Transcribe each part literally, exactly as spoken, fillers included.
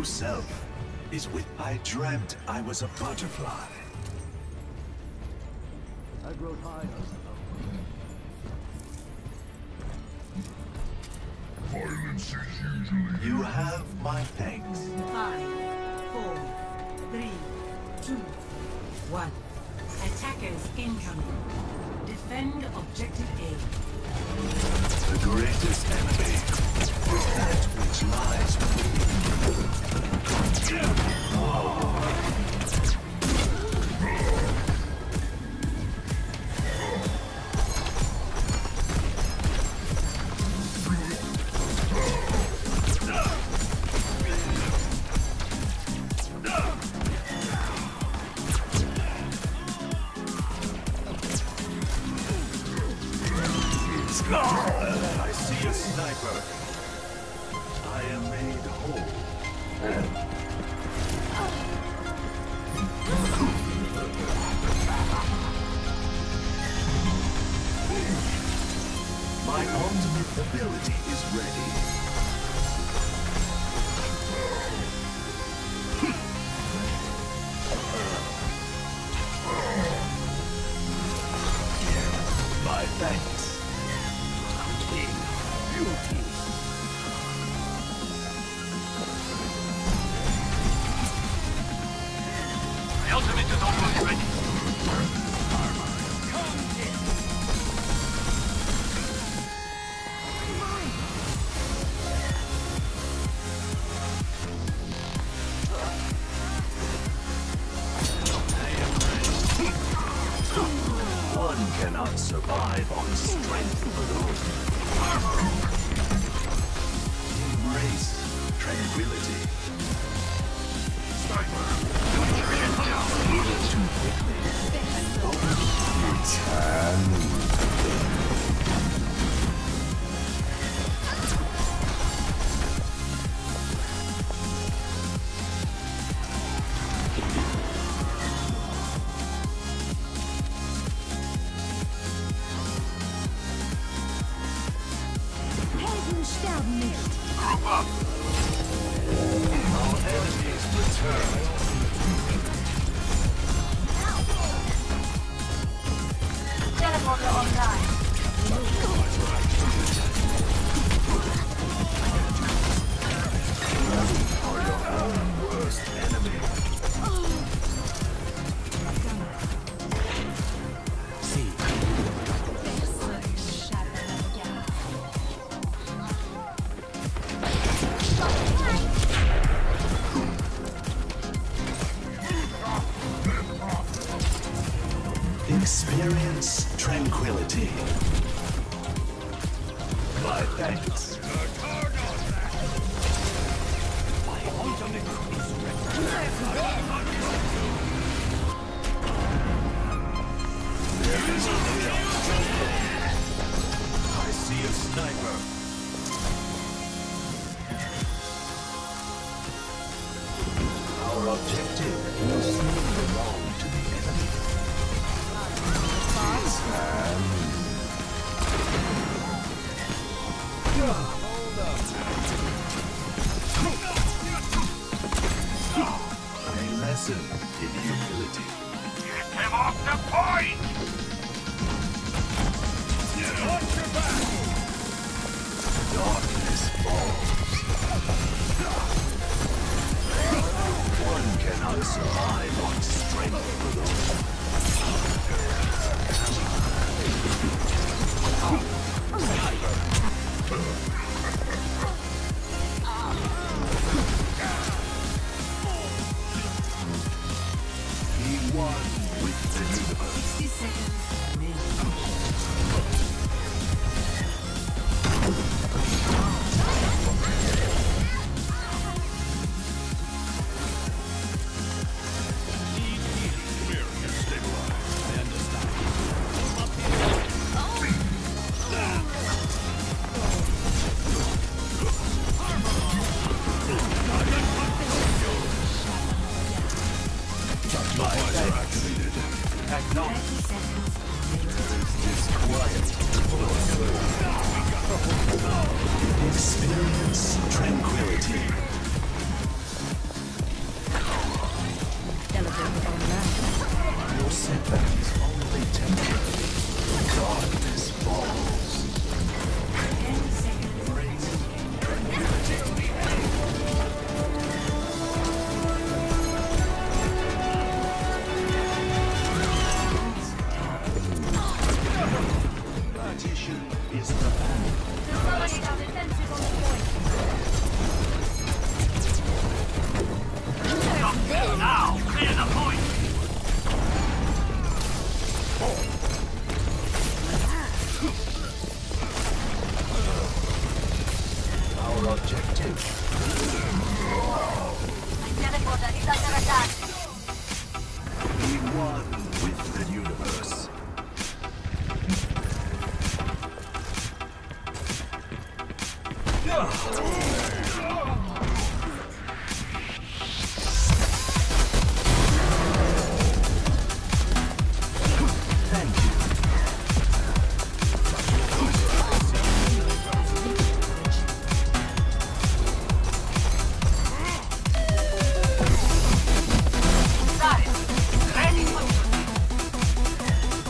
self is with. I dreamt I was a butterfly. I grow tired. Violence is usually. You have my thanks. Five, four, three, two, one. Attackers incoming. Defend objective A. The greatest enemy is that which lies within. I see a sniper. I am made whole. My ultimate ability is ready. My thanks. Beauty. My ultimate is almost ready. One cannot survive on strength alone. Embrace tranquility. Too quickly. Helden sterben nicht. Group up. Our enemies return. Teleporter online. Are your own worst enemy. See. Experience tranquility. My thanks. My ultimate is ready. There is a I see a sniper. Our objective will soon belong to the enemy. A lesson in humility. Get him off the point! Watch your back! Darkness falls. One cannot survive on strength alone. He won with the universe. sixty seconds. Main. Experience tranquility. Clear the point! Our objective. Teleporter is under attack. Be one with the universe. Thank you. Got it. Ready for duty.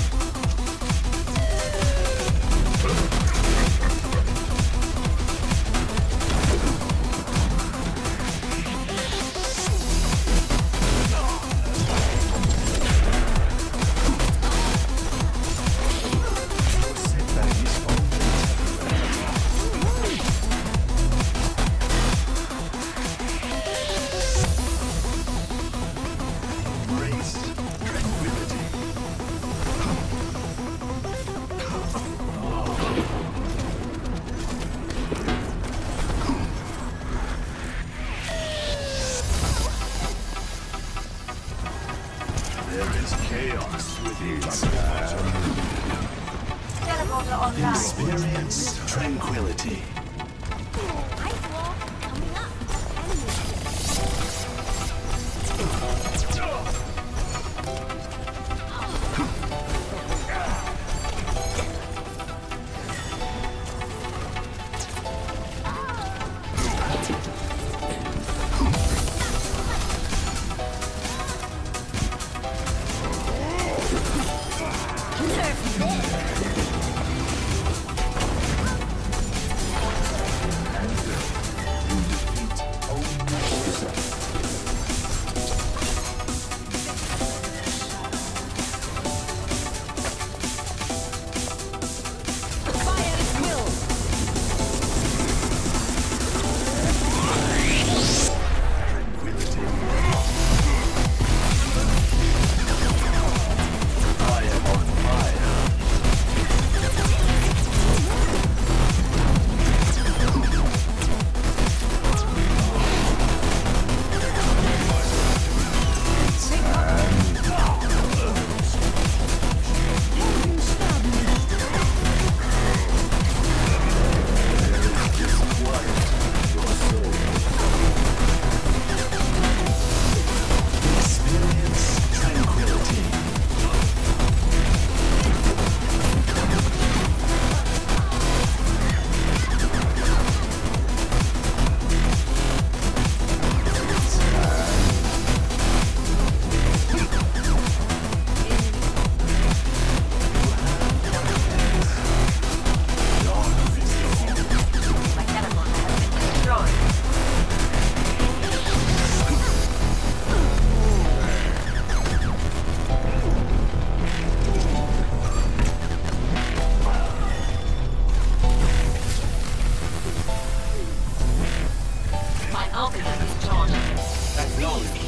Setback is Embrace tranquility. There is chaos within. Teleporter online. Experience tranquility. Ice wall coming up. Enemy. My ultimate is charged. Acknowledge.